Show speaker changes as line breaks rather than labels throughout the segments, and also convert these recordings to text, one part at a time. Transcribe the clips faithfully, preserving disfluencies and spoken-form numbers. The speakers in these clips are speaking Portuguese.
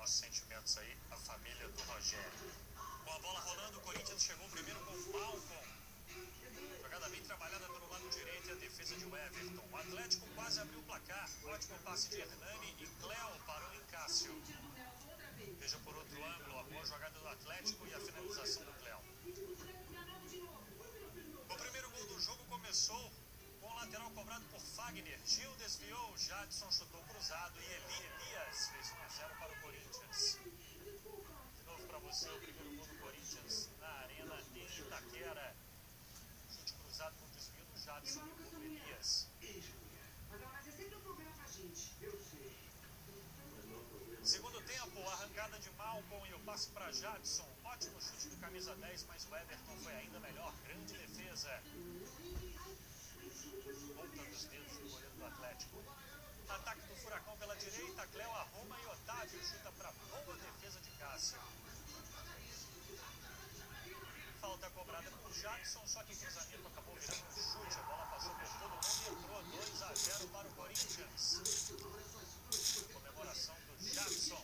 nossos sentimentos aí, a família do Rogério. Com a bola rolando, o Corinthians chegou primeiro com o Malcom. Jogada bem trabalhada pelo lado direito e a defesa de Everton. O Atlético quase abriu o placar. Ótimo passe de Hernani e Cléo parou em Cássio. Veja por outro ângulo a boa jogada do Atlético e a finalização do Cléo. O primeiro gol do jogo começou com o lateral cobrado por Fagner. Gil desviou, Jadson chutou cruzado e Eli Elias fez um a zero para o Corinthians. De novo para você o primeiro gol do Corinthians na arena em Itaquera. Chute cruzado com desvio do Jadson e o gol do Elias. Segundo tempo, arrancada de Malcom e o passe para Jadson. Ótimo chute do camisa dez, mas o Everton foi ainda melhor. Grande defesa. Ponta dos dedos do goleiro do Atlético. Ataque do Furacão pela direita. Cléo arruma e Otávio chuta para boa defesa de Cássio. Falta cobrada por Jadson, só que o cruzamento acabou virando um chute. A bola passou por todo mundo e entrou dois a zero para o Corinthians. Comemoração do Jadson.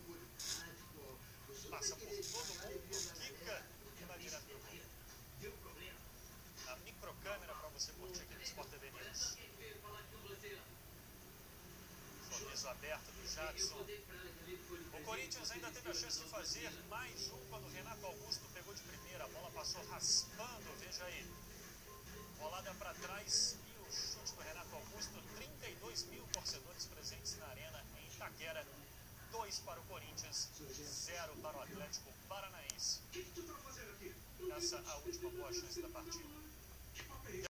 Passa por todo mundo, quica e vai direto pro gol. A microcâmera para você curtir aqui no Sport T V News. Sorriso aberto do Jadson. O Corinthians ainda teve a chance de fazer mais um quando o Renato Augusto pegou de primeira. A bola passou raspando, veja aí. Rolada para trás